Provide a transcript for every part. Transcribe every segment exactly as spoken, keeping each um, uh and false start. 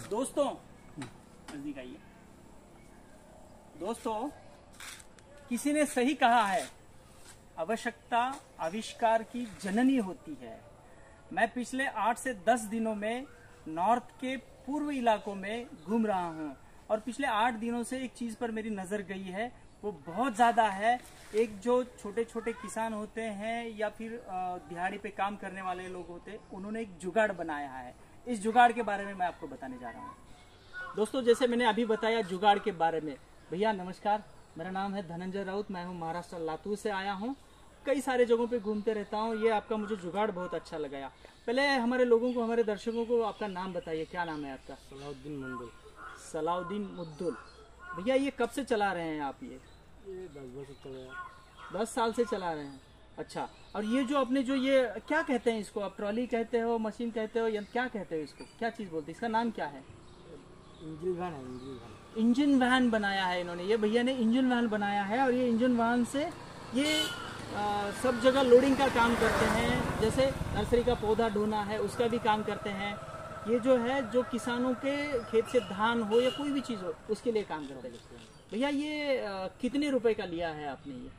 दोस्तों नजदीक आइए। दोस्तों, किसी ने सही कहा है, आवश्यकता आविष्कार की जननी होती है। मैं पिछले आठ से दस दिनों में नॉर्थ के पूर्व इलाकों में घूम रहा हूँ और पिछले आठ दिनों से एक चीज पर मेरी नजर गई है, वो बहुत ज्यादा है। एक जो छोटे छोटे किसान होते हैं या फिर दिहाड़ी पे काम करने वाले लोग होते हैं, उन्होंने एक जुगाड़ बनाया है। इस जुगाड़ के बारे में मैं आपको बताने जा रहा हूँ। दोस्तों, जैसे मैंने अभी बताया जुगाड़ के बारे में। भैया नमस्कार, मेरा नाम है धनंजय राउत, मैं हूँ महाराष्ट्र लातूर से आया हूँ। कई सारे जगहों पे घूमते रहता हूँ। ये आपका मुझे जुगाड़ बहुत अच्छा लगाया। पहले हमारे लोगों को, हमारे दर्शकों को आपका नाम बताइए, क्या नाम है आपका? सलाउद्दीन मुद्दुल। सलाउद्दीन मुद्दुल। भैया ये कब से चला रहे हैं आप? ये ये दस वर्ष चला दस साल से चला रहे हैं। अच्छा, और ये जो अपने जो ये क्या कहते हैं इसको, आप ट्रॉली कहते हो, मशीन कहते हो, या क्या कहते हो इसको, क्या चीज बोलते हैं, इसका नाम क्या है? इंजन वैन है। इंजन वैन इंजन वैन बनाया है इन्होंने। ये भैया ने इंजन वैन बनाया है और ये इंजन वैन से ये आ, सब जगह लोडिंग का काम करते हैं। जैसे नर्सरी का पौधा ढोना है उसका भी काम करते हैं। ये जो है, जो किसानों के खेत से धान हो या कोई भी चीज़ हो उसके लिए काम करते हैं। भैया ये आ, कितने रुपए का लिया है आपने? ये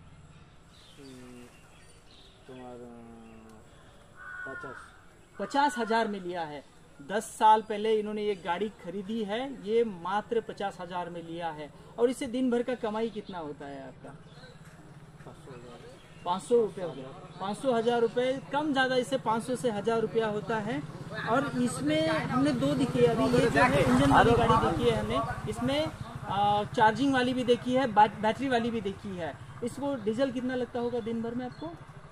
तुम्हारा पचास पचास हजार में लिया है। दस साल पहले इन्होंने ये गाड़ी खरीदी है, ये मात्र पचास हजार में लिया है। और इससे दिन भर का कमाई कितना होता है आपका? पाँच सौ रुपये हो गया। पाँच सौ हजार रुपये कम ज्यादा, इससे पाँच सौ से हजार रुपया होता है। और इसमें हमने दो दिखी है अभी। ये जो है इंजन वाली गाड़ी देखी है हमने, इसमें आ, चार्जिंग वाली भी देखी है, बैटरी वाली भी देखी है। इसको डीजल कितना लगता होगा दिन भर में आपको?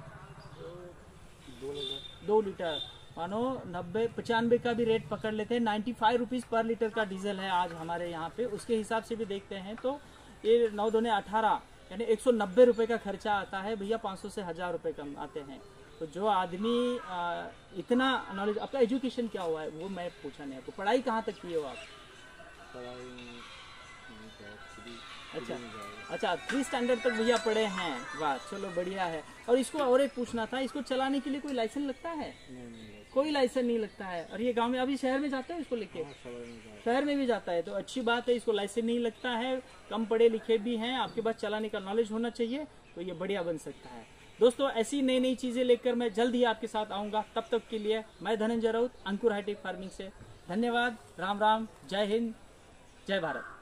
दो लीटर दो लीटर मानो नब्बे पचानवे का भी रेट पकड़ लेते हैं। नाइन्टी फाइव रुपीज पर लीटर का डीजल है आज हमारे यहाँ पे। उसके हिसाब से भी देखते हैं तो ये नौ दूने अठारह, यानी एक सौ नब्बे रुपए का खर्चा आता है। भैया पाँच सौ से हजार रुपए कम आते हैं। तो जो आदमी आ, इतना नॉलेज, आपका एजुकेशन क्या हुआ है वो मैं पूछा नहीं आपको। पढ़ाई कहाँ तक की हो आप? पढ़ाई अच्छा अच्छा, थ्री स्टैंडर्ड तक भैया पढ़े हैं। वाह, चलो बढ़िया है। और इसको और एक पूछना था, इसको चलाने के लिए कोई लाइसेंस लगता है? नहीं, नहीं, कोई लाइसेंस नहीं लगता है। और ये गांव में, अभी शहर में जाते हो इसको लेके? शहर में भी जाता है तो अच्छी बात है। इसको लाइसेंस नहीं लगता है, कम पढ़े लिखे भी हैं, आपके पास चलाने का नॉलेज होना चाहिए, तो ये बढ़िया बन सकता है। दोस्तों, ऐसी नई नई चीजें लेकर मैं जल्द ही आपके साथ आऊंगा। तब तक के लिए मैं धनंजय राउत, अंकुर हाईटेक फार्मिंग से। धन्यवाद। राम राम, जय हिंद, जय भारत।